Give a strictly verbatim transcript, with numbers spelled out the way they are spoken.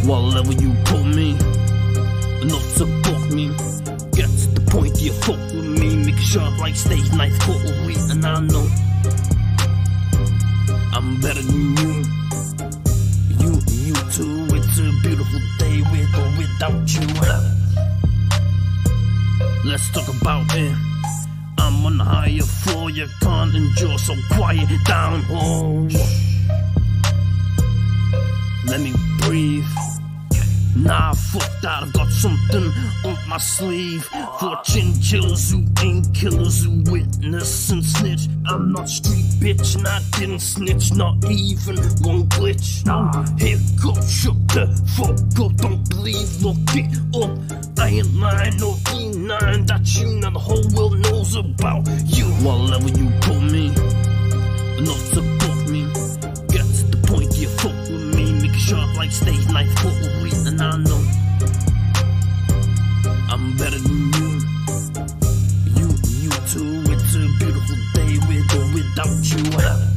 Wherever you put me, not support me. Get to the point, you fuck with me. Make it sharp like steak knife cutlery. And I know I'm better than you. You, you too. It's a beautiful day with or without you. Let's talk about it. I'm on the higher floor, you can't endure, so quiet down. Oh, let me breathe. Nah, fuck that, I've got something up my sleeve. For chinchillas who ain't killers, who witness and snitch. I'm not street bitch and I didn't snitch, not even one glitch. No, hiccup, shook the fuck up, don't believe, look it up. I ain't lying, no denying that you know the whole world knows about you. Wherever you put me, not support me. Get to the point, you fuck with me. Make it sharp like steak knife cutlery. And I know I'm better than you. You, you too. It's a beautiful day with or without you.